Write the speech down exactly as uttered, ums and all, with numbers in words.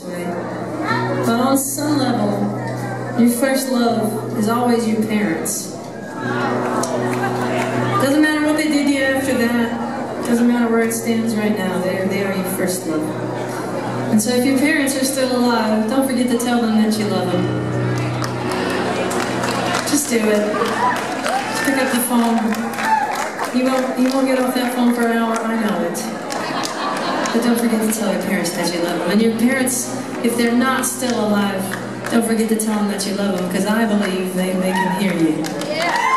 this way. But on some level, your first love is always your parents. Doesn't matter what they did to you after that. Doesn't matter where it stands right now. They are, they are your first love. And so if your parents are still alive, don't forget to tell them that you love them. Just do it. Just pick up the phone. You won't, you won't get off that phone for an hour, I know it. But don't forget to tell your parents that you love them. And your parents, if they're not still alive, don't forget to tell them that you love them, because I believe they, they can hear you.